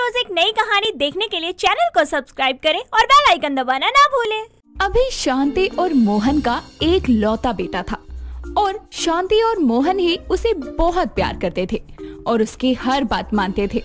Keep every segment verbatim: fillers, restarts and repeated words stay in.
रोज एक नई कहानी देखने के लिए चैनल को सब्सक्राइब करें और बेल आइकन दबाना ना भूलें। अभी शांति और मोहन का एक लौता बेटा था और शांति और मोहन ही उसे बहुत प्यार करते थे और उसकी हर बात मानते थे।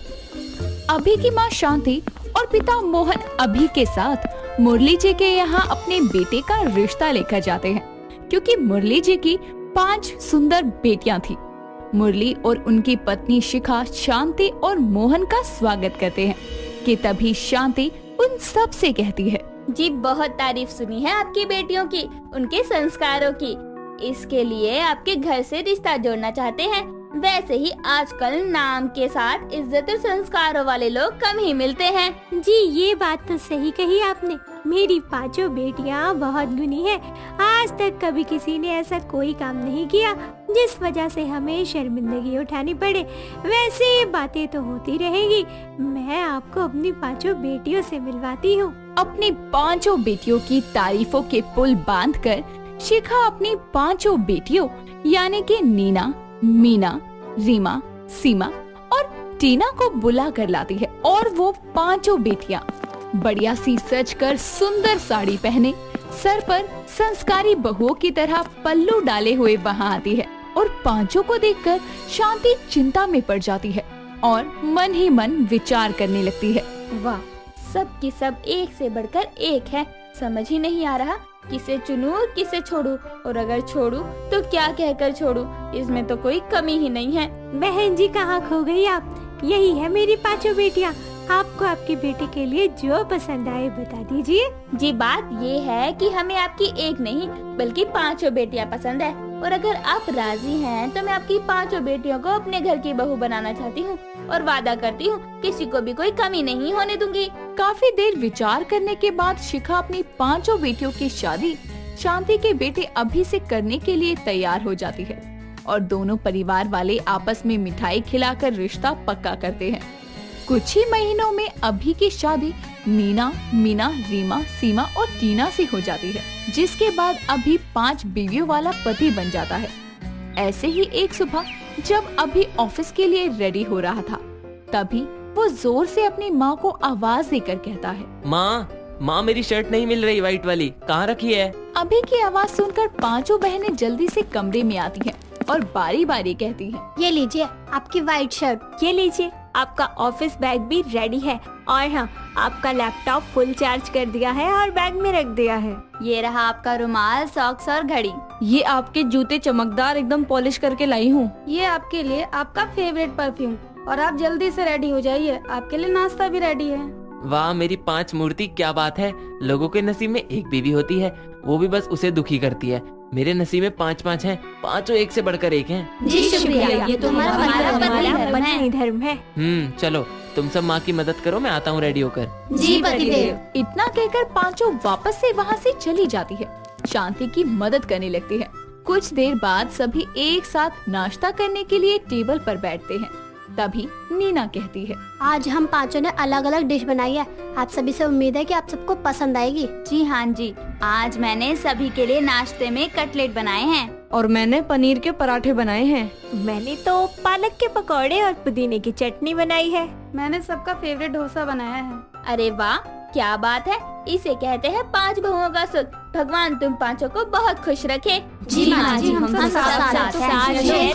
अभी की माँ शांति और पिता मोहन अभी के साथ मुरली जी के यहाँ अपने बेटे का रिश्ता लेकर जाते हैं, क्योंकि मुरली जी की पांच सुंदर बेटियां थी। मुरली और उनकी पत्नी शिखा शांति और मोहन का स्वागत करते हैं कि तभी शांति उन सब से कहती है, जी बहुत तारीफ सुनी है आपकी बेटियों की, उनके संस्कारों की। इसके लिए आपके घर से रिश्ता जोड़ना चाहते हैं। वैसे ही आजकल नाम के साथ इज्जत और संस्कारों वाले लोग कम ही मिलते हैं। जी ये बात तो सही कही आपने। मेरी पांचों बेटियां बहुत गुणी हैं। आज तक कभी किसी ने ऐसा कोई काम नहीं किया जिस वजह से हमें शर्मिंदगी उठानी पड़े। वैसे ये बातें तो होती रहेगी। मैं आपको अपनी पांचों बेटियों से मिलवाती हूँ। अपनी पांचों बेटियों की तारीफों के पुल बांधकर शिखा अपनी पांचों बेटियों यानी कि नीना, मीना, रीमा, सीमा और टीना को बुला कर लाती है और वो पांचों बेटियां बढ़िया सी सज कर सुंदर साड़ी पहने सर पर संस्कारी बहुओं की तरह पल्लू डाले हुए वहाँ आती है और पांचों को देखकर शांति चिंता में पड़ जाती है और मन ही मन विचार करने लगती है। वाह, सब की सब एक से बढ़कर एक है। समझ ही नहीं आ रहा किसे चुनूं और किसे छोड़ूं, और अगर छोड़ूं तो क्या कहकर छोड़ूं। इसमें तो कोई कमी ही नहीं है। बहन जी कहाँ खो गई आप? यही है मेरी पांचों बेटियाँ। आपको आपके बेटे के लिए जो पसंद आए बता दीजिए। जी बात ये है कि हमें आपकी एक नहीं बल्कि पांचों बेटियाँ पसंद है, और अगर आप राजी हैं तो मैं आपकी पांचों बेटियों को अपने घर की बहू बनाना चाहती हूँ और वादा करती हूँ किसी को भी कोई कमी नहीं होने दूंगी। काफी देर विचार करने के बाद शिखा अपनी पांचों बेटियों की शादी शांति के बेटे अभी से करने के लिए तैयार हो जाती है और दोनों परिवार वाले आपस में मिठाई खिलाकर रिश्ता पक्का करते हैं। कुछ ही महीनों में अभी की शादी नीना, मीना, रीमा, सीमा और टीना से हो जाती है, जिसके बाद अभी पांच बीवियों वाला पति बन जाता है। ऐसे ही एक सुबह जब अभी ऑफिस के लिए रेडी हो रहा था, तभी वो जोर से अपनी माँ को आवाज देकर कहता है, माँ, माँ मेरी शर्ट नहीं मिल रही व्हाइट वाली, कहाँ रखी है? अभी की आवाज सुनकर पांचों बहनें जल्दी से कमरे में आती हैं और बारी बारी कहती हैं, ये लीजिए आपकी व्हाइट शर्ट, ये लीजिए आपका ऑफिस बैग भी रेडी है, और हाँ आपका लैपटॉप फुल चार्ज कर दिया है और बैग में रख दिया है। ये रहा आपका रुमाल, सॉक्स और घड़ी। ये आपके जूते चमकदार एकदम पॉलिश करके लाई हूँ। ये आपके लिए आपका फेवरेट परफ्यूम, और आप जल्दी से रेडी हो जाइए, आपके लिए नाश्ता भी रेडी है। वाह मेरी पांच मूर्ति, क्या बात है। लोगों के नसीब में एक बीवी होती है, वो भी बस उसे दुखी करती है। मेरे नसीब में पाँच पाँच हैं, पांचों एक से बढ़कर एक हैं। जी शुक्रिया, ये तो हमारा पत्नी धर्म है। हम्म चलो तुम सब माँ की मदद करो, मैं आता हूँ रेडी होकर। जी पतिदेव। इतना कहकर पांचों वापस से वहाँ से चली जाती है। शांति की मदद करने लगती है। कुछ देर बाद सभी एक साथ नाश्ता करने के लिए टेबल पर बैठते हैं। तभी नीना कहती है, आज हम पांचों ने अलग अलग डिश बनाई है। आप सभी से उम्मीद है कि आप सबको पसंद आएगी। जी हाँ जी, आज मैंने सभी के लिए नाश्ते में कटलेट बनाए हैं और मैंने पनीर के पराठे बनाए हैं। मैंने तो पालक के पकौड़े और पुदीने की चटनी बनाई है। मैंने सबका फेवरेट डोसा बनाया है। अरे वाह, क्या बात है। इसे कहते हैं पांच बहुओं का सुख। भगवान तुम पांचों को बहुत खुश रखे। जी माँ जी, हम सब साथ हैं,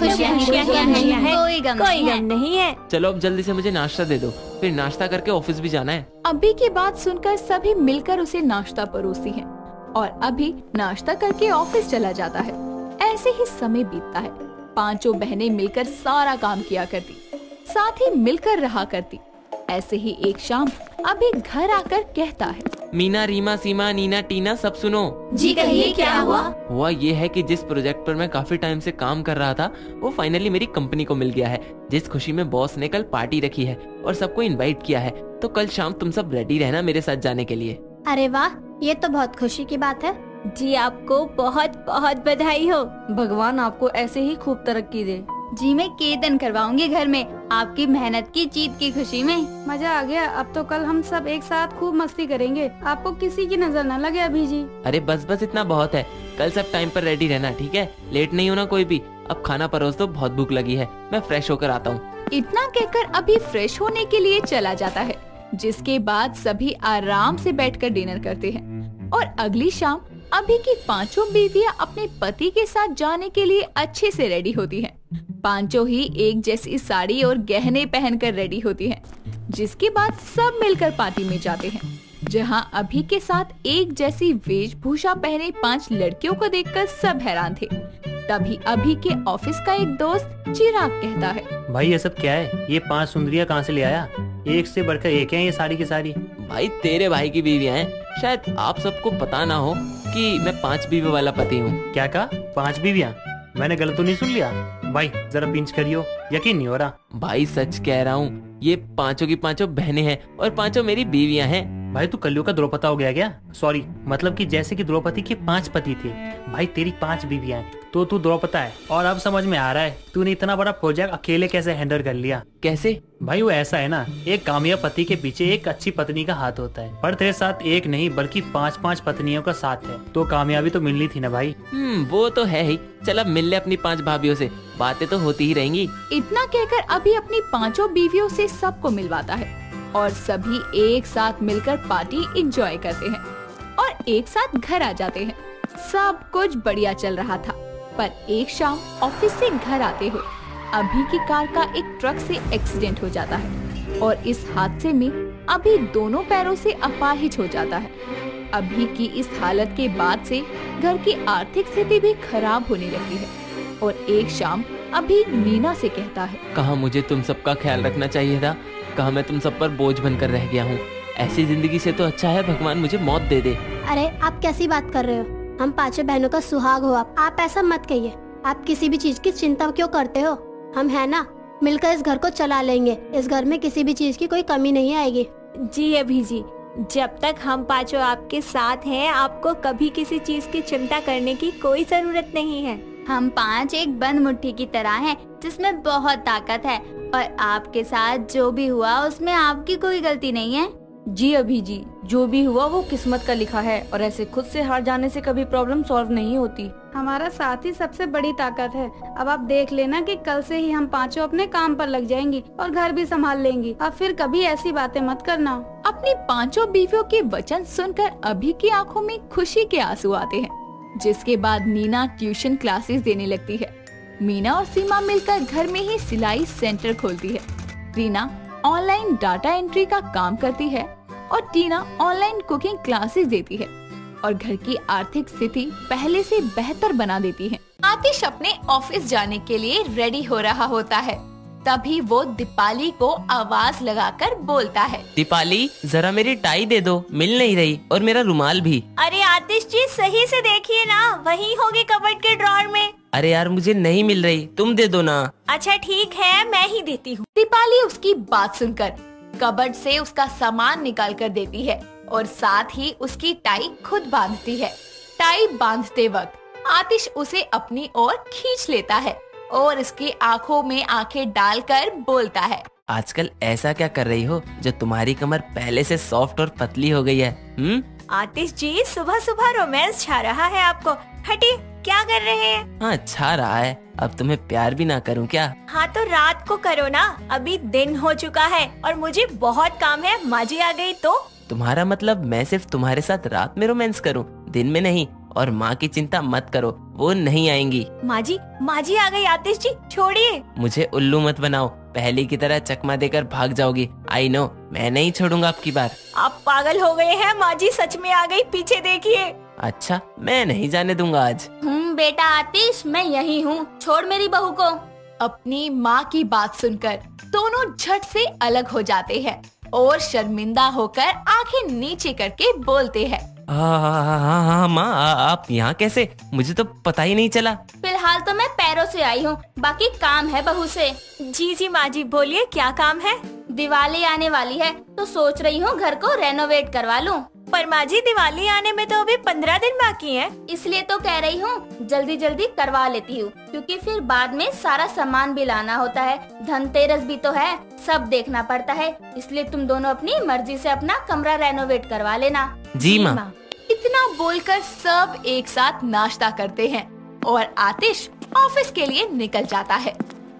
कोई गम कोई गम नहीं है। चलो अब जल्दी से मुझे नाश्ता दे दो, फिर नाश्ता करके ऑफिस भी जाना है। अभी की बात सुनकर सभी मिलकर उसे नाश्ता परोसती हैं और अभी नाश्ता करके ऑफिस चला जाता है। ऐसे ही समय बीतता है। पांचों बहनें मिलकर सारा काम किया करती, साथ ही मिलकर रहा करती। ऐसे ही एक शाम अभी घर आकर कहता है, मीना, रीमा, सीमा, नीना, टीना सब सुनो। जी कहिए, क्या हुआ? हुआ ये है कि जिस प्रोजेक्ट पर मैं काफी टाइम से काम कर रहा था वो फाइनली मेरी कंपनी को मिल गया है। जिस खुशी में बॉस ने कल पार्टी रखी है और सबको इनवाइट किया है, तो कल शाम तुम सब रेडी रहना मेरे साथ जाने के लिए। अरे वाह, ये तो बहुत खुशी की बात है। जी आपको बहुत बहुत बधाई हो। भगवान आपको ऐसे ही खूब तरक्की दे। जी मैं कीर्तन करवाऊंगी घर में आपकी मेहनत की जीत की खुशी में। मजा आ गया। अब तो कल हम सब एक साथ खूब मस्ती करेंगे, आपको किसी की नजर न लगे अभी जी। अरे बस बस इतना बहुत है। कल सब टाइम पर रेडी रहना, ठीक है? लेट नहीं होना कोई भी। अब खाना परोस दो, बहुत भूख लगी है। मैं फ्रेश होकर आता हूँ। इतना कहकर अभी फ्रेश होने के लिए चला जाता है, जिसके बाद सभी आराम से बैठकर डिनर करते हैं। और अगली शाम अभी की पांचों बीवियां अपने पति के साथ जाने के लिए अच्छे से रेडी होती हैं। पांचों ही एक जैसी साड़ी और गहने पहनकर रेडी होती हैं, जिसके बाद सब मिलकर पार्टी में जाते हैं, जहां अभी के साथ एक जैसी वेशभूषा पहने पांच लड़कियों को देखकर सब हैरान थे। तभी अभी के ऑफिस का एक दोस्त चिराग कहता है, भाई ये सब क्या है? ये पांच सुंदरियां कहाँ से ले आया? एक से बढ़कर एक है ये सारी की सारी। भाई तेरे भाई की बीवियां हैं, शायद आप सबको पता ना हो कि मैं पांच बीवी वाला पति हूँ। क्या कहा? पांच बीवियां? मैंने गलत तो नहीं सुन लिया? भाई जरा पिंच करियो, यकीन नहीं हो रहा। भाई सच कह रहा हूँ, ये पांचों की पांचों बहनें हैं और पांचों मेरी बीवियां हैं। भाई तू कलियुग का द्रौपदी हो गया क्या? सॉरी, मतलब कि जैसे कि द्रौपदी के पांच पति थे, भाई तेरी पांच बीवियां हैं तो तू द्रौपदी है। और अब समझ में आ रहा है तूने इतना बड़ा प्रोजेक्ट अकेले कैसे हैंडल कर लिया। कैसे? भाई वो ऐसा है ना, एक कामयाब पति के पीछे एक अच्छी पत्नी का हाथ होता है, पर तेरे साथ एक नहीं बल्कि पांच पांच पत्नियों का साथ है, तो कामयाबी तो मिलनी थी ना भाई। हम्म वो तो है ही। चल अब मिल ले अपनी पांच भाभियों से, बातें तो होती ही रहेंगी। इतना कहकर अभी अपनी पांचों बीवियों से सबको मिलवाता है और सभी एक साथ मिलकर पार्टी एंजॉय करते हैं और एक साथ घर आ जाते हैं। सब कुछ बढ़िया चल रहा था, पर एक शाम ऑफिस से घर आते हुए अभी की कार का एक ट्रक से एक्सीडेंट हो जाता है और इस हादसे में अभी दोनों पैरों से अपाहिज हो जाता है। अभी की इस हालत के बाद से घर की आर्थिक स्थिति भी खराब होने लगती है और एक शाम अभी मीना से कहता है, कहा मुझे तुम सबका ख्याल रखना चाहिए था, कहा मैं तुम सब पर बोझ बनकर रह गया हूँ। ऐसी जिंदगी से तो अच्छा है भगवान मुझे मौत दे दे। अरे आप कैसी बात कर रहे हो? हम पांचों बहनों का सुहाग हो आप आप ऐसा मत कहिए। आप किसी भी चीज की चिंता क्यों करते हो? हम है ना, मिलकर इस घर को चला लेंगे। इस घर में किसी भी चीज की कोई कमी नहीं आएगी। जी अभी जी, जब तक हम पांचों आपके साथ हैं, आपको कभी किसी चीज की चिंता करने की कोई जरूरत नहीं है। हम पांच एक बंद मुट्ठी की तरह हैं, जिसमें बहुत ताकत है और आपके साथ जो भी हुआ उसमें आपकी कोई गलती नहीं है। जी अभी जी, जो भी हुआ वो किस्मत का लिखा है और ऐसे खुद से हार जाने से कभी प्रॉब्लम सॉल्व नहीं होती। हमारा साथ ही सबसे बड़ी ताकत है। अब आप देख लेना कि कल से ही हम पांचों अपने काम पर लग जाएंगी और घर भी संभाल लेंगी। अब फिर कभी ऐसी बातें मत करना। अपनी पांचों बीवियों के वचन सुनकर अभी की आंखों में खुशी के आंसू आते हैं, जिसके बाद नीना ट्यूशन क्लासेस देने लगती है। मीना और सीमा मिलकर घर में ही सिलाई सेंटर खोलती है। रीना ऑनलाइन डाटा एंट्री का काम करती है और टीना ऑनलाइन कुकिंग क्लासेस देती है और घर की आर्थिक स्थिति पहले से बेहतर बना देती है। आतिश अपने ऑफिस जाने के लिए रेडी हो रहा होता है, तभी वो दीपाली को आवाज लगाकर बोलता है, दीपाली जरा मेरी टाई दे दो, मिल नहीं रही, और मेरा रुमाल भी। अरे आतिश जी सही से देखिए ना, वही होगी कबर्ड के ड्रॉर में। अरे यार मुझे नहीं मिल रही, तुम दे दो ना। अच्छा ठीक है, मैं ही देती हूँ। दीपाली उसकी बात सुनकर कबर्ड से उसका सामान निकाल कर देती है और साथ ही उसकी टाई खुद बांधती है। टाई बांधते वक्त आतिश उसे अपनी ओर खींच लेता है और इसकी आंखों में आंखें डालकर बोलता है, आजकल ऐसा क्या कर रही हो जो तुम्हारी कमर पहले से सॉफ्ट और पतली हो गई है? हम्म आतिश जी सुबह सुबह रोमांस छा रहा है आपको। हटिए, क्या कर रहे हैं? हाँ छा रहा है, अब तुम्हें प्यार भी ना करूं क्या? हाँ तो रात को करो ना, अभी दिन हो चुका है और मुझे बहुत काम है। माँ जी आ गई तो? तुम्हारा मतलब मैं सिर्फ तुम्हारे साथ रात में रोमांस करूं, दिन में नहीं? और माँ की चिंता मत करो, वो नहीं आएंगी। माँ जी माँ जी आ गई। आतिश जी छोड़िए मुझे, उल्लू मत बनाओ, पहले की तरह चकमा देकर भाग जाओगी। आई नो, मैं नहीं छोड़ूंगा आपकी बार। आप पागल हो गए हैं, माँ जी सच में आ गई, पीछे देखिए। अच्छा, मैं नहीं जाने दूंगा आज। हम्म बेटा आतिश, मैं यही हूँ, छोड़ मेरी बहू को। अपनी माँ की बात सुनकर दोनों झट से अलग हो जाते हैं और शर्मिंदा होकर आंखें नीचे करके बोलते हैं, हाँ हाँ हाँ हाँ माँ, आप यहाँ कैसे? मुझे तो पता ही नहीं चला। फिलहाल तो मैं पैरों से आई हूँ, बाकी काम है बहू से। जी जी माँ जी बोलिए, क्या काम है? दिवाली आने वाली है तो सोच रही हूँ घर को रेनोवेट करवा लूँ। पर माँ जी दिवाली आने में तो अभी पंद्रह दिन बाकी है। इसलिए तो कह रही हूँ जल्दी जल्दी करवा लेती हूँ, क्योंकि फिर बाद में सारा सामान भी लाना होता है, धनतेरस भी तो है, सब देखना पड़ता है। इसलिए तुम दोनों अपनी मर्जी से अपना कमरा रेनोवेट करवा लेना। जी माँ। इतना बोलकर सब एक साथ नाश्ता करते हैं और आतिश ऑफिस के लिए निकल जाता है।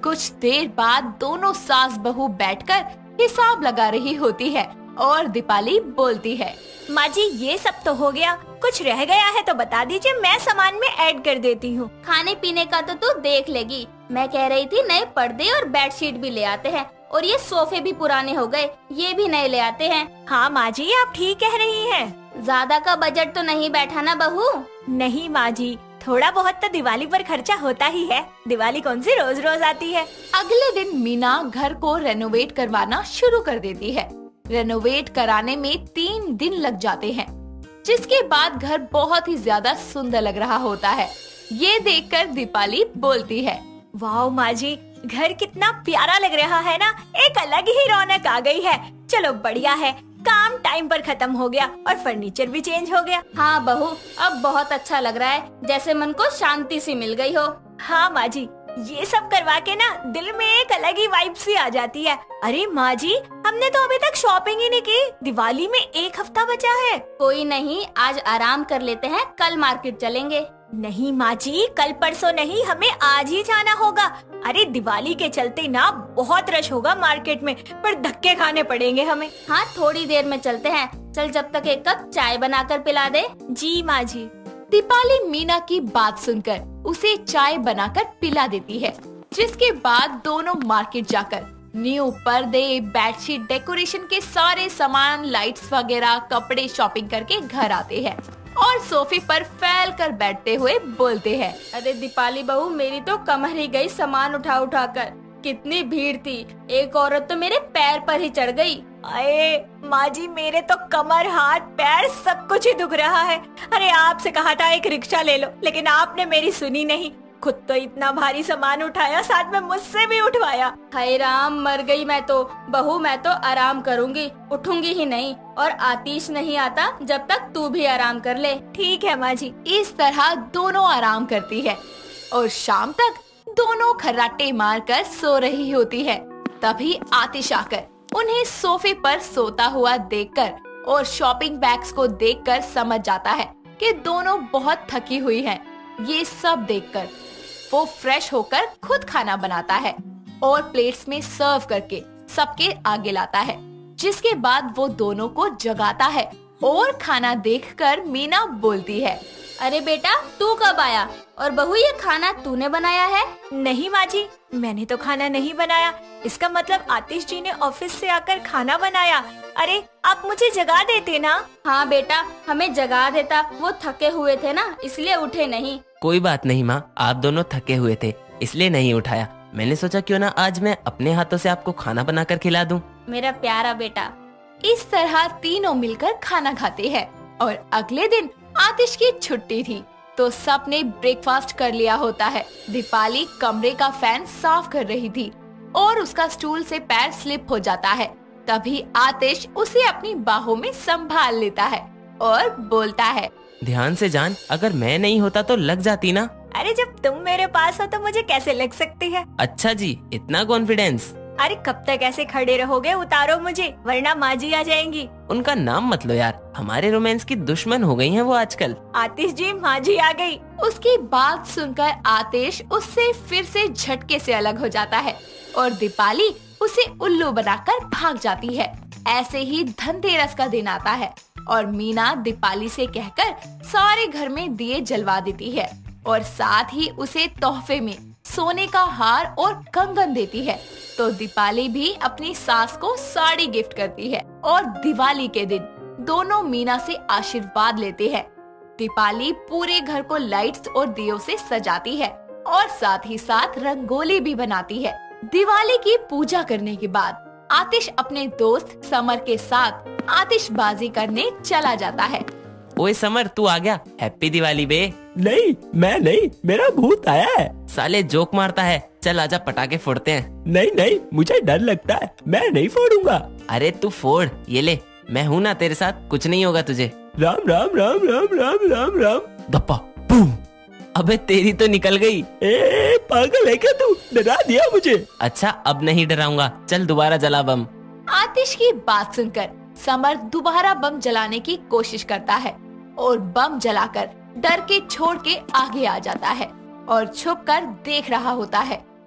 कुछ देर बाद दोनों सास बहू बैठकर हिसाब लगा रही होती है और दीपाली बोलती है, माँ जी ये सब तो हो गया, कुछ रह गया है तो बता दीजिए, मैं सामान में ऐड कर देती हूँ। खाने पीने का तो तू देख लेगी। मैं कह रही थी नए पर्दे और बेडशीट भी ले आते हैं, और ये सोफे भी पुराने हो गए, ये भी नए ले आते हैं। हाँ माँ जी आप ठीक कह रही हैं। ज्यादा का बजट तो नहीं बैठा ना बहू? नहीं माँ जी, थोड़ा बहुत तो दिवाली पर खर्चा होता ही है, दिवाली कौन सी रोज रोज आती है। अगले दिन मीना घर को रेनोवेट करवाना शुरू कर देती है। रेनोवेट कराने में तीन दिन लग जाते हैं, जिसके बाद घर बहुत ही ज्यादा सुंदर लग रहा होता है। ये देखकर दीपाली बोलती है, वाह माँ जी, घर कितना प्यारा लग रहा है ना, एक अलग ही रौनक आ गई है। चलो बढ़िया है, काम टाइम पर खत्म हो गया और फर्नीचर भी चेंज हो गया। हाँ बहू, अब बहुत अच्छा लग रहा है, जैसे मन को शांति सी मिल गई हो। हाँ माँ जी, ये सब करवा के ना दिल में एक अलग ही वाइब सी आ जाती है। अरे माँ जी, हमने तो अभी तक शॉपिंग ही नहीं की, दिवाली में एक हफ्ता बचा है। कोई नहीं, आज आराम कर लेते हैं, कल मार्केट चलेंगे। नहीं माँ जी, कल परसों नहीं, हमें आज ही जाना होगा। अरे दिवाली के चलते ना बहुत रश होगा मार्केट में, पर धक्के खाने पड़ेंगे हमें। हाँ थोड़ी देर में चलते हैं, चल जब तक एक कप चाय बनाकर पिला दे। जी माँ जी। दीपाली मीना की बात सुनकर उसे चाय बनाकर पिला देती है, जिसके बाद दोनों मार्केट जाकर न्यू पर्दे, बेडशीट, डेकोरेशन के सारे सामान, लाइट्स वगैरह, कपड़े शॉपिंग करके घर आते हैं और सोफे पर फैल कर बैठते हुए बोलते हैं, अरे दीपाली बहू, मेरी तो कमर ही गई सामान उठा उठा कर। कितनी भीड़ थी, एक औरत तो मेरे पैर पर ही चढ़ गई। अरे माँ जी, मेरे तो कमर, हाथ, पैर सब कुछ ही दुख रहा है। अरे आपसे कहा था एक रिक्शा ले लो, लेकिन आपने मेरी सुनी नहीं, खुद तो इतना भारी सामान उठाया, साथ में मुझसे भी उठवाया। हाय राम, मर गई मैं तो। बहू मैं तो आराम करूंगी, उठूंगी ही नहीं, और आतिश नहीं आता जब तक तू भी आराम कर ले। ठीक है माँ जी। इस तरह दोनों आराम करती है और शाम तक दोनों खर्राटे मारकर सो रही होती है। तभी आतिश आकर उन्हें सोफे पर सोता हुआ देखकर और शॉपिंग बैग्स को देखकर समझ जाता है कि दोनों बहुत थकी हुई हैं। ये सब देखकर वो फ्रेश होकर खुद खाना बनाता है और प्लेट्स में सर्व करके सबके आगे लाता है, जिसके बाद वो दोनों को जगाता है और खाना देखकर मीना बोलती है, अरे बेटा तू कब आया, और बहू ये खाना तूने बनाया है? नहीं माँ जी, मैंने तो खाना नहीं बनाया। इसका मतलब आतिश जी ने ऑफिस से आकर खाना बनाया। अरे आप मुझे जगा देते ना। हाँ बेटा, हमें जगा देता, वो थके हुए थे ना, इसलिए उठे नहीं। कोई बात नहीं माँ, आप दोनों थके हुए थे इसलिए नहीं उठाया। मैंने सोचा क्यों ना आज मैं अपने हाथों से आपको खाना बनाकर खिला दूं। मेरा प्यारा बेटा। इस तरह तीनों मिलकर खाना खाते हैं और अगले दिन आतिश की छुट्टी थी, तो सबने ब्रेकफास्ट कर लिया होता है। दीपाली कमरे का फैन साफ कर रही थी और उसका स्टूल से पैर स्लिप हो जाता है। तभी आतिश उसे अपनी बाहों में संभाल लेता है और बोलता है, ध्यान से जान, अगर मैं नहीं होता तो लग जाती ना। अरे जब तुम मेरे पास हो तो मुझे कैसे लग सकती है। अच्छा जी, इतना कॉन्फिडेंस। अरे कब तक ऐसे खड़े रहोगे, उतारो मुझे, वरना माँ जी आ जाएंगी। उनका नाम मत लो यार, हमारे रोमांस की दुश्मन हो गई हैं वो आजकल। आतिश जी, माँ जी आ गई। उसकी बात सुनकर आतिश उससे फिर से झटके से अलग हो जाता है और दीपाली उसे उल्लू बनाकर भाग जाती है। ऐसे ही धनतेरस का दिन आता है और मीना दीपाली से कहकर सारे घर में दिए जलवा देती है और साथ ही उसे तोहफे में सोने का हार और कंगन देती है। तो दीपाली भी अपनी सास को साड़ी गिफ्ट करती है और दिवाली के दिन दोनों मीना से आशीर्वाद लेते हैं। दीपाली पूरे घर को लाइट्स और दियों से सजाती है और साथ ही साथ रंगोली भी बनाती है। दिवाली की पूजा करने के बाद आतिश अपने दोस्त समर के साथ आतिशबाजी करने चला जाता है। ओए समर, तू आ गया, हैप्पी दिवाली बे। नहीं मैं नहीं, मेरा भूत आया है। साले जोक मारता है, चल आजा पटाखे फोड़ते हैं। नहीं नहीं, मुझे डर लगता है, मैं नहीं फोड़ूंगा। अरे तू फोड़, ये ले, मैं हूँ ना तेरे साथ, कुछ नहीं होगा तुझे। राम राम राम राम राम राम राम। धप्पा बूम। अबे तेरी तो निकल गई। ए पागल है क्या तू, डरा दिया मुझे। अच्छा अब नहीं डराऊंगा, चल दोबारा जला बम। आतिश की बात सुनकर समर दोबारा बम जलाने की कोशिश करता है और बम जलाकर डर के छोड़ के आगे आ जाता है और छुपकर देख रहा होता है।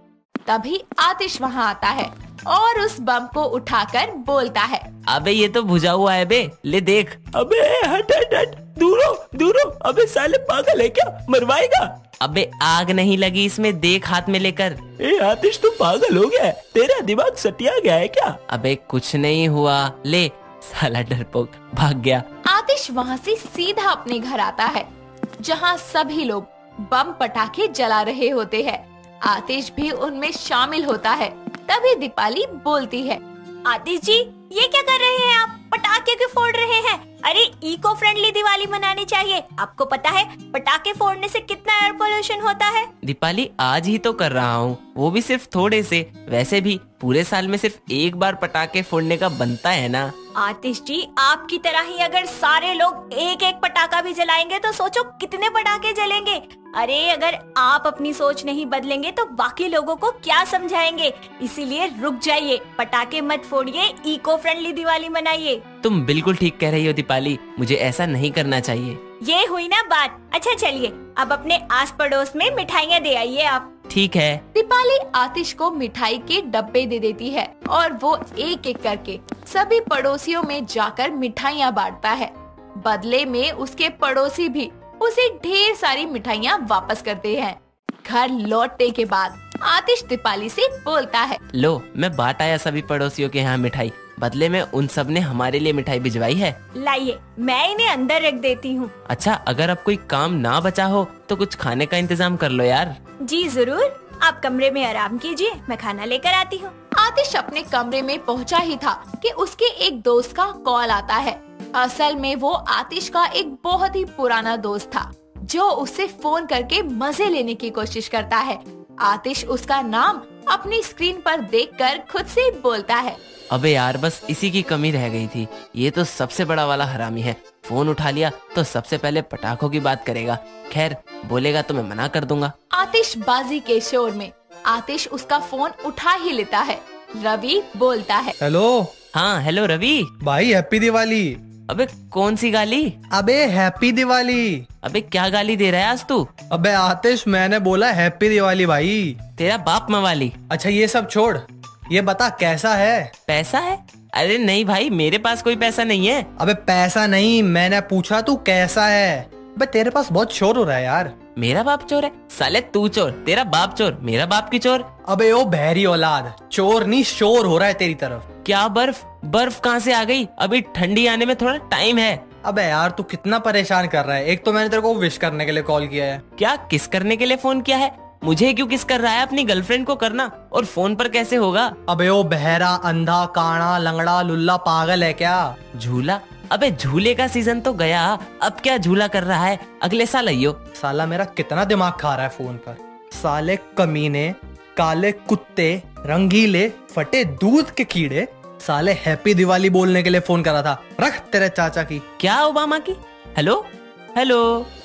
तभी आतिश वहाँ आता है और उस बम को उठाकर बोलता है, अबे ये तो बुझा हुआ है बे, ले देख। अबे हट हट हट, दूर हो दूर हो। अबे साले पागल है क्या, मरवाएगा? अबे आग नहीं लगी इसमें, देख हाथ में लेकर। ए आतिश तू पागल हो गया है, तेरा दिमाग सटिया गया है क्या? अबे कुछ नहीं हुआ, ले। साला डरपोक भाग गया। आतिश वहाँ से सीधा अपने घर आता है जहाँ सभी लोग बम पटाखे जला रहे होते हैं। आतिश भी उनमें शामिल होता है। तभी दीपाली बोलती है, आतिश जी ये क्या कर रहे हैं आप, पटाखे क्यों फोड़ रहे हैं? अरे इको फ्रेंडली दिवाली मनानी चाहिए। आपको पता है पटाखे फोड़ने से कितना एयर पोल्यूशन होता है? दीपाली आज ही तो कर रहा हूँ, वो भी सिर्फ थोड़े से। वैसे भी पूरे साल में सिर्फ एक बार पटाखे फोड़ने का बनता है ना। आतिश जी आपकी तरह ही अगर सारे लोग एक एक पटाखा भी जलाएंगे तो सोचो कितने पटाखे जलेंगे। अरे अगर आप अपनी सोच नहीं बदलेंगे तो बाकी लोगों को क्या समझाएंगे? इसीलिए रुक जाइए, पटाखे मत फोड़िए, इको फ्रेंडली दिवाली मनाइए। तुम बिल्कुल ठीक कह रही हो दीपाली, मुझे ऐसा नहीं करना चाहिए। ये हुई ना बात। अच्छा चलिए अब अपने आस पड़ोस में मिठाइयाँ दे आइए आप। ठीक है। दीपाली आतिश को मिठाई के डब्बे दे देती है और वो एक एक करके सभी पड़ोसियों में जाकर मिठाइयाँ बांटता है। बदले में उसके पड़ोसी भी उसे ढेर सारी मिठाइयाँ वापस करते हैं। घर लौटने के बाद आतिश दीपाली से बोलता है, लो मैं बांट आया सभी पड़ोसियों के यहाँ मिठाई, बदले में उन सब ने हमारे लिए मिठाई भिजवाई है। लाइए मैं इन्हें अंदर रख देती हूँ। अच्छा अगर अब कोई काम ना बचा हो तो कुछ खाने का इंतजाम कर लो यार। जी जरूर, आप कमरे में आराम कीजिए, मैं खाना लेकर आती हूँ। आतिश अपने कमरे में पहुँचा ही था कि उसके एक दोस्त का कॉल आता है। असल में वो आतिश का एक बहुत ही पुराना दोस्त था जो उससे फोन करके मजे लेने की कोशिश करता है। आतिश उसका नाम अपनी स्क्रीन पर देखकर खुद से बोलता है, अबे यार बस इसी की कमी रह गई थी। ये तो सबसे बड़ा वाला हरामी है, फोन उठा लिया तो सबसे पहले पटाखों की बात करेगा। खैर बोलेगा तो मैं मना कर दूंगा। आतिशबाजी के शोर में आतिश उसका फोन उठा ही लेता है। रवि बोलता है, हेलो। हाँ हेलो रवि। भाई हैप्पी दिवाली। अबे कौन सी गाली? अबे हैप्पी दिवाली। अबे क्या गाली दे रहा है आज तू? अबे आतिश मैंने बोला हैप्पी दिवाली भाई। तेरा बाप मवाली। अच्छा ये सब छोड़, ये बता कैसा है? पैसा है? अरे नहीं भाई मेरे पास कोई पैसा नहीं है। अबे पैसा नहीं, मैंने पूछा तू कैसा है। अबे तेरे पास बहुत शोर हो रहा है यार। मेरा बाप चोर है? साले तू चोर, तेरा बाप चोर, मेरा बाप की चोर। अबे ओ बहरी औलाद, चोर नहीं शोर हो रहा है तेरी तरफ। क्या बर्फ? बर्फ कहाँ से आ गई? अभी ठंडी आने में थोड़ा टाइम है। अबे यार तू कितना परेशान कर रहा है। एक तो मैंने तेरे को विश करने के लिए कॉल किया है। क्या किस करने के लिए फोन किया है? मुझे क्यों किस कर रहा है? अपनी गर्लफ्रेंड को करना, और फोन पर कैसे होगा? अबे ओ बहरा अंधा काना लंगड़ा लुल्ला पागल है क्या? झूला? अबे झूले का सीजन तो गया, अब क्या झूला कर रहा है? अगले साल आइयो। साला मेरा कितना दिमाग खा रहा है फोन पर। साले कमीने, काले कुत्ते, रंगीले, फटे दूध के कीड़े, साले हैप्पी दिवाली बोलने के लिए फोन करा था। रख तेरे चाचा की। क्या ओबामा की? Hello hello.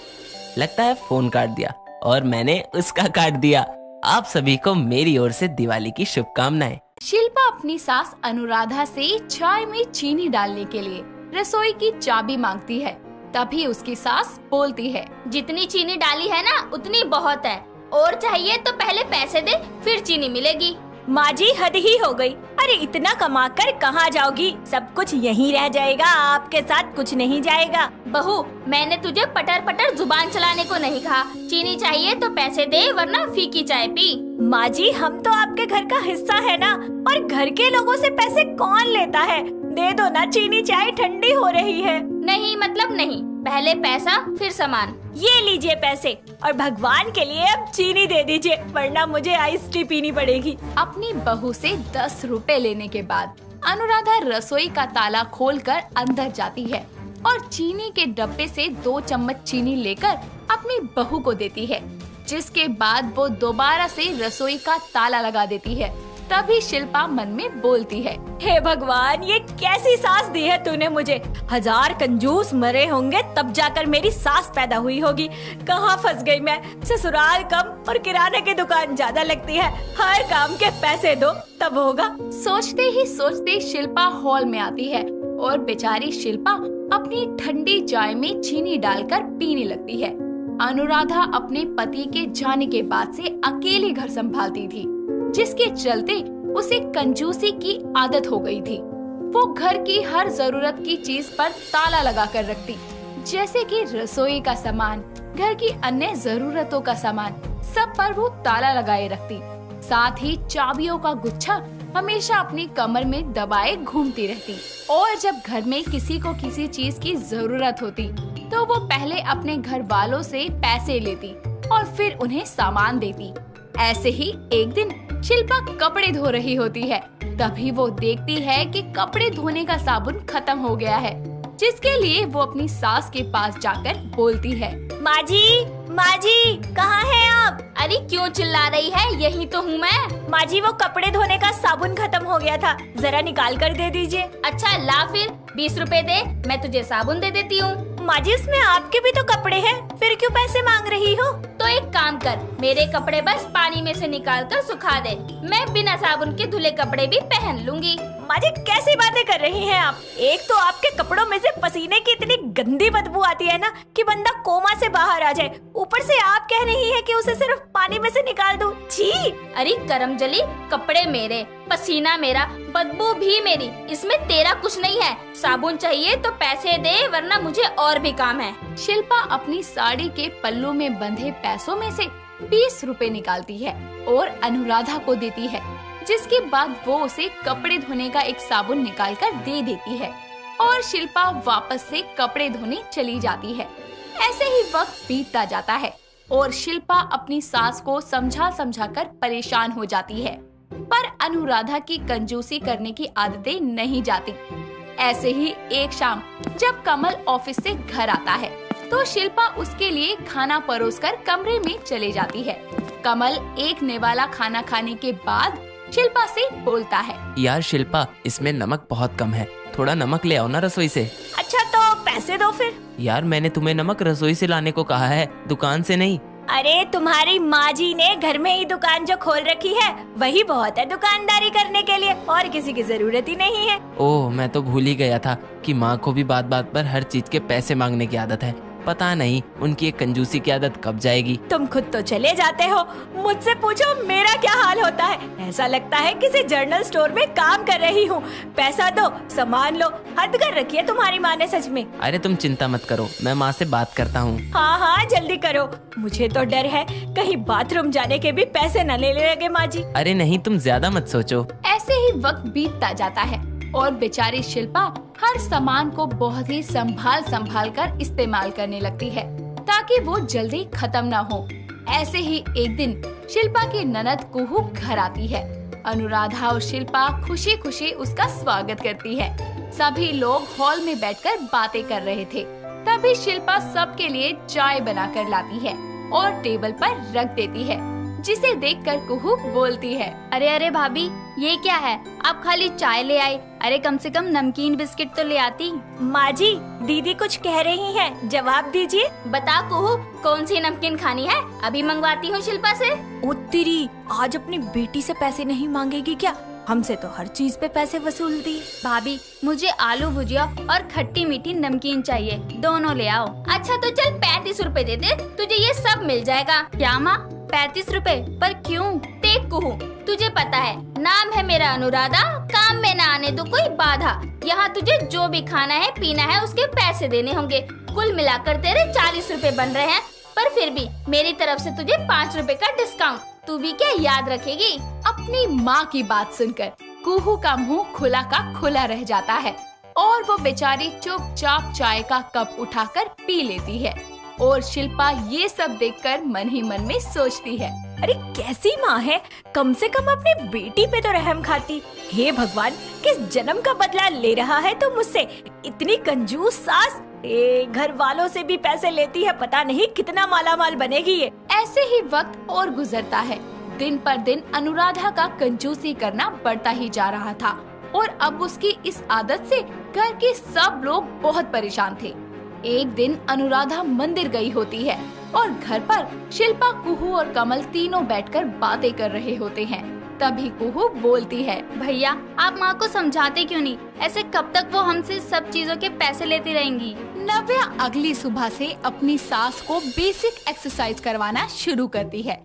लगता है फोन काट दिया और मैंने उसका काट दिया। आप सभी को मेरी ओर से दिवाली की शुभकामनाएं। शिल्पा अपनी सास अनुराधा से चाय में चीनी डालने के लिए रसोई की चाबी मांगती है। तभी उसकी सास बोलती है, जितनी चीनी डाली है ना उतनी बहुत है, और चाहिए तो पहले पैसे दे फिर चीनी मिलेगी। माँ जी हद ही हो गई। अरे इतना कमा कर कहाँ जाओगी? सब कुछ यहीं रह जाएगा, आपके साथ कुछ नहीं जाएगा। बहू मैंने तुझे पटर पटर जुबान चलाने को नहीं कहा। चीनी चाहिए तो पैसे दे वरना फीकी चाय पी। माँ जी हम तो आपके घर का हिस्सा है ना, और घर के लोगों से पैसे कौन लेता है? दे दो ना चीनी, चाय ठंडी हो रही है। नहीं मतलब नहीं, पहले पैसा फिर सामान। ये लीजिए पैसे, और भगवान के लिए अब चीनी दे दीजिए वरना मुझे आइस टी पीनी पड़ेगी। अपनी बहू से दस रुपए लेने के बाद अनुराधा रसोई का ताला खोलकर अंदर जाती है और चीनी के डब्बे से दो चम्मच चीनी लेकर अपनी बहू को देती है, जिसके बाद वो दोबारा से रसोई का ताला लगा देती है। तभी शिल्पा मन में बोलती है, हे भगवान ये कैसी सास दी है तूने मुझे। हजार कंजूस मरे होंगे तब जाकर मेरी सास पैदा हुई होगी। कहाँ फंस गई मैं। ससुराल कम और किराने की दुकान ज्यादा लगती है। हर काम के पैसे दो तब होगा। सोचते ही सोचते शिल्पा हॉल में आती है और बेचारी शिल्पा अपनी ठंडी चाय में चीनी डालकर पीने लगती है। अनुराधा अपने पति के जाने के बाद से अकेली घर संभालती थी। जिसके चलते उसे कंजूसी की आदत हो गई थी। वो घर की हर जरूरत की चीज पर ताला लगा कर रखती, जैसे कि रसोई का सामान, घर की अन्य जरूरतों का सामान, सब पर वो ताला लगाए रखती। साथ ही चाबियों का गुच्छा हमेशा अपनी कमर में दबाए घूमती रहती। और जब घर में किसी को किसी चीज की जरूरत होती तो वो पहले अपने घर वालों से पैसे लेती और फिर उन्हें सामान देती। ऐसे ही एक दिन शिल्पा कपड़े धो रही होती है, तभी वो देखती है कि कपड़े धोने का साबुन खत्म हो गया है, जिसके लिए वो अपनी सास के पास जाकर बोलती है, माँ जी, माँ जी, कहाँ हैं आप? अरे क्यों चिल्ला रही है? यही तो हूँ मैं। माँ जी, वो कपड़े धोने का साबुन खत्म हो गया था, जरा निकाल कर दे दीजिए। अच्छा ला, फिर बीस रुपए दे, मैं तुझे साबुन दे देती हूँ। माँ जी, इसमें आपके भी तो कपड़े हैं, फिर क्यों पैसे मांग रही हो? तो एक काम कर, मेरे कपड़े बस पानी में से निकाल कर सुखा दे, मैं बिना साबुन के धुले कपड़े भी पहन लूंगी। माँ जी, कैसी बातें कर रही हैं आप? एक तो आपके कपड़ों में से पसीने की इतनी गंदी बदबू आती है ना कि बंदा कोमा से बाहर आ जाए, ऊपर से आप कह रही हैं कि उसे सिर्फ पानी में से निकाल दूं। छी! अरे करमजली, कपड़े मेरे, पसीना मेरा, बदबू भी मेरी, इसमें तेरा कुछ नहीं है। साबुन चाहिए तो पैसे दे, वरना मुझे और भी काम है। शिल्पा अपनी साड़ी के पल्लू में बंधे पैसों में से बीस रुपए निकालती है और अनुराधा को देती है, जिसके बाद वो उसे कपड़े धोने का एक साबुन निकाल कर दे देती है और शिल्पा वापस से कपड़े धोने चली जाती है। ऐसे ही वक्त बीतता जाता है और शिल्पा अपनी सास को समझा समझा कर परेशान हो जाती है, पर अनुराधा की कंजूसी करने की आदतें नहीं जाती। ऐसे ही एक शाम जब कमल ऑफिस से घर आता है तो शिल्पा उसके लिए खाना परोसकर कमरे में चले जाती है। कमल एक निवाला खाना खाने के बाद शिल्पा से बोलता है, यार शिल्पा, इसमें नमक बहुत कम है, थोड़ा नमक ले आओ ना रसोई से। अच्छा तो पैसे दो फिर। यार मैंने तुम्हें नमक रसोई से लाने को कहा है, दुकान से नहीं। अरे तुम्हारी माँ जी ने घर में ही दुकान जो खोल रखी है वही बहुत है दुकानदारी करने के लिए, और किसी की जरूरत ही नहीं है। ओह, मैं तो भूल ही गया था कि माँ को भी बात बात पर हर चीज के पैसे मांगने की आदत है। पता नहीं उनकी एक कंजूसी की आदत कब जाएगी। तुम खुद तो चले जाते हो, मुझसे पूछो मेरा क्या हाल होता है। ऐसा लगता है किसी जर्नल स्टोर में काम कर रही हूँ। पैसा दो, सामान लो, हद कर रखी है तुम्हारी माँ ने सच में। अरे तुम चिंता मत करो, मैं माँ से बात करता हूँ। हाँ हाँ जल्दी करो, मुझे तो डर है कहीं बाथरूम जाने के भी पैसे न ले लगे माँ जी। अरे नहीं, तुम ज्यादा मत सोचो। ऐसे ही वक्त बीतता जाता है और बेचारी शिल्पा हर सामान को बहुत ही संभाल संभाल कर इस्तेमाल करने लगती है ताकि वो जल्दी खत्म ना हो। ऐसे ही एक दिन शिल्पा की ननद कुहू घर आती है। अनुराधा और शिल्पा खुशी खुशी उसका स्वागत करती है। सभी लोग हॉल में बैठकर बातें कर रहे थे। तभी शिल्पा सबके लिए चाय बनाकर लाती है और टेबल पर रख देती है, जिसे देखकर कुहू बोलती है, अरे अरे भाभी, ये क्या है? आप खाली चाय ले आई, अरे कम से कम नमकीन बिस्किट तो ले आती। माँ जी, दीदी कुछ कह रही हैं, जवाब दीजिए। बता कुहू, कौन सी नमकीन खानी है? अभी मंगवाती हूँ शिल्पा से। ओ तेरी, आज अपनी बेटी से पैसे नहीं मांगेगी क्या? हमसे तो हर चीज पे पैसे वसूलती है। भाभी, मुझे आलू भुजिया और खट्टी मीठी नमकीन चाहिए, दोनों ले आओ। अच्छा तो चल पैंतीस रुपए दे दे, तुझे ये सब मिल जाएगा। क्या माँ, पैंतीस रुपए? पर क्यों? देख कुहू, तुझे पता है नाम है मेरा अनुराधा, काम में न आने दो कोई बाधा। यहाँ तुझे जो भी खाना है पीना है उसके पैसे देने होंगे। कुल मिलाकर तेरे चालीस रुपए बन रहे हैं, पर फिर भी मेरी तरफ से तुझे पाँच रुपए का डिस्काउंट। तू भी क्या याद रखेगी? अपनी माँ की बात सुनकर कुहू का मुंह खुला का खुला रह जाता है और वो बेचारी चुपचाप चाय का कप उठाकर पी लेती है। और शिल्पा ये सब देखकर मन ही मन में सोचती है, अरे कैसी माँ है, कम से कम अपनी बेटी पे तो रहम खाती। हे भगवान, किस जन्म का बदला ले रहा है तो मुझसे? इतनी कंजूस सास, ए, घर वालों से भी पैसे लेती है, पता नहीं कितना मालामाल बनेगी ये। ऐसे ही वक्त और गुजरता है। दिन पर दिन अनुराधा का कंजूसी करना बढ़ता ही जा रहा था और अब उसकी इस आदत से घर के सब लोग बहुत परेशान थे। एक दिन अनुराधा मंदिर गई होती है और घर पर शिल्पा, कुहू और कमल तीनों बैठकर बातें कर रहे होते हैं। तभी कुहू बोलती है, भैया आप माँ को समझाते क्यों नहीं? ऐसे कब तक वो हमसे सब चीजों के पैसे लेती रहेंगी? नव्या अगली सुबह से अपनी सास को बेसिक एक्सरसाइज करवाना शुरू करती है।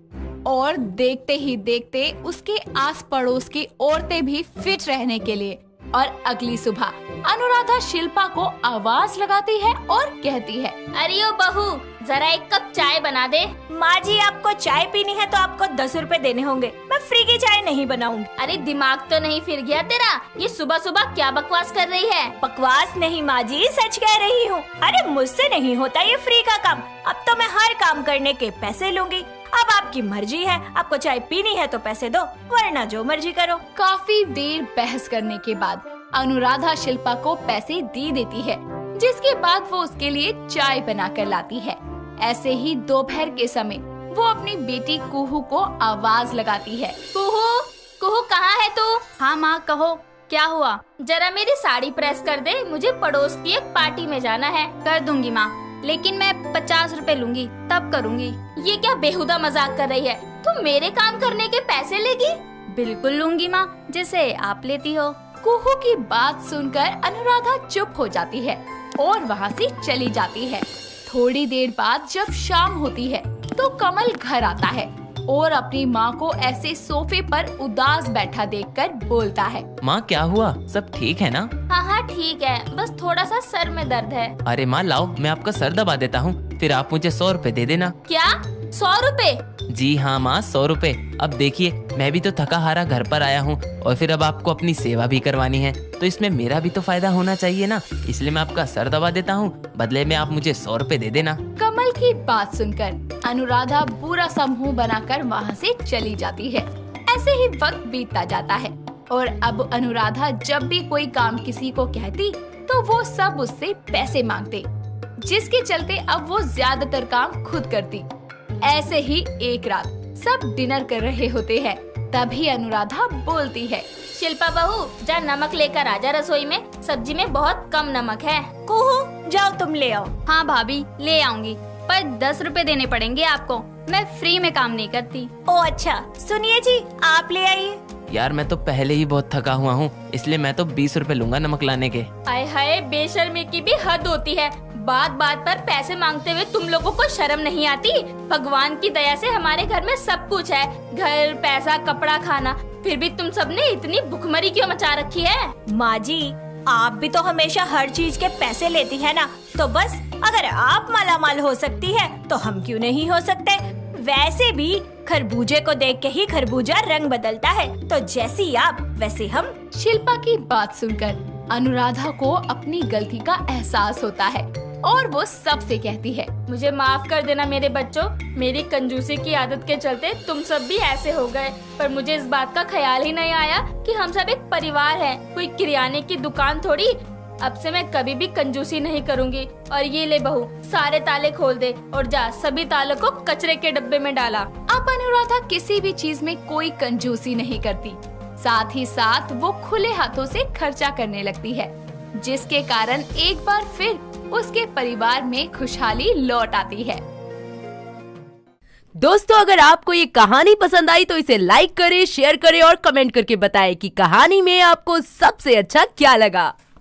और देखते ही देखते उसके आस पड़ोस की औरतें भी फिट रहने के लिए। और अगली सुबह अनुराधा शिल्पा को आवाज लगाती है और कहती है, अरे ओ बहू, जरा एक कप चाय बना दे। माँ जी, आपको चाय पीनी है तो आपको दस रुपए देने होंगे, मैं फ्री की चाय नहीं बनाऊंगी। अरे दिमाग तो नहीं फिर गया तेरा? ये सुबह सुबह क्या बकवास कर रही है? बकवास नहीं माँ जी, सच कह रही हूँ। अरे मुझसे नहीं होता ये फ्री का काम, अब तो मैं हर काम करने के पैसे लूंगी। अब आपकी मर्जी है, आपको चाय पीनी है तो पैसे दो, वरना जो मर्जी करो। काफी देर बहस करने के बाद अनुराधा शिल्पा को पैसे दे देती है, जिसके बाद वो उसके लिए चाय बना कर लाती है। ऐसे ही दोपहर के समय वो अपनी बेटी कुहू को आवाज लगाती है, कुहू, कुहू कहाँ है तू? हाँ माँ कहो, क्या हुआ? जरा मेरी साड़ी प्रेस कर दे, मुझे पड़ोस की एक पार्टी में जाना है। कर दूंगी माँ, लेकिन मैं पचास रुपए लूंगी, तब करूंगी। ये क्या बेहुदा मजाक कर रही है? तुम मेरे काम करने के पैसे लेगी? बिल्कुल लूंगी माँ, जैसे आप लेती हो। कुहू की बात सुनकर अनुराधा चुप हो जाती है और वहाँ से चली जाती है। थोड़ी देर बाद जब शाम होती है तो कमल घर आता है और अपनी माँ को ऐसे सोफे पर उदास बैठा देखकर बोलता है, माँ क्या हुआ, सब ठीक है ना? हाँ हाँ ठीक है, बस थोड़ा सा सर में दर्द है। अरे माँ लाओ, मैं आपका सर दबा देता हूँ, फिर आप मुझे सौ रुपए दे देना। क्या? सौ रुपए? जी हाँ माँ, सौ रुपए। अब देखिए, मैं भी तो थका हारा घर पर आया हूँ और फिर अब आपको अपनी सेवा भी करवानी है, तो इसमें मेरा भी तो फायदा होना चाहिए ना, इसलिए मैं आपका सर दबा देता हूँ, बदले में आप मुझे सौ रुपए दे देना। कमल की बात सुनकर अनुराधा बुरा सा मुंह बनाकर वहाँ से चली जाती है। ऐसे ही वक्त बीतता जाता है और अब अनुराधा जब भी कोई काम किसी को कहती तो वो सब उससे पैसे मांगते, जिसके चलते अब वो ज्यादातर काम खुद करती। ऐसे ही एक रात सब डिनर कर रहे होते हैं, तभी अनुराधा बोलती है, शिल्पा बहू, जा नमक लेकर आजा रसोई में, सब्जी में बहुत कम नमक है। कुहू, जाओ तुम ले आओ। हाँ भाभी, ले आऊंगी, पर दस रुपए देने पड़ेंगे आपको, मैं फ्री में काम नहीं करती। ओ अच्छा, सुनिए जी, आप ले आइए। यार मैं तो पहले ही बहुत थका हुआ हूँ, इसलिए मैं तो बीस रुपए लूंगा नमक लाने के। आय हाय, बेशर्मी की भी हद होती है, बात बात पर पैसे मांगते हुए तुम लोगों को शर्म नहीं आती? भगवान की दया से हमारे घर में सब कुछ है, घर, पैसा, कपड़ा, खाना, फिर भी तुम सबने इतनी भुखमरी क्यों मचा रखी है? माँ जी, आप भी तो हमेशा हर चीज के पैसे लेती है ना, तो बस अगर आप मालामाल हो सकती है तो हम क्यों नहीं हो सकते? वैसे भी खरबूजे को देख के ही खरबूजा रंग बदलता है, तो जैसी आप वैसे हम। शिल्पा की बात सुनकर अनुराधा को अपनी गलती का एहसास होता है और वो सबसे कहती है, मुझे माफ कर देना मेरे बच्चों, मेरी कंजूसी की आदत के चलते तुम सब भी ऐसे हो गए, पर मुझे इस बात का ख्याल ही नहीं आया कि हम सब एक परिवार हैं, कोई किराने की दुकान थोड़ी। अब से मैं कभी भी कंजूसी नहीं करूंगी। और ये ले बहू, सारे ताले खोल दे और जा सभी तालों को कचरे के डब्बे में डाला। अब अनुराधा किसी भी चीज में कोई कंजूसी नहीं करती, साथ ही साथ वो खुले हाथों से खर्चा करने लगती है, जिसके कारण एक बार फिर उसके परिवार में खुशहाली लौट आती है। दोस्तों, अगर आपको ये कहानी पसंद आई तो इसे लाइक करें, शेयर करें और कमेंट करके बताएं कि कहानी में आपको सबसे अच्छा क्या लगा।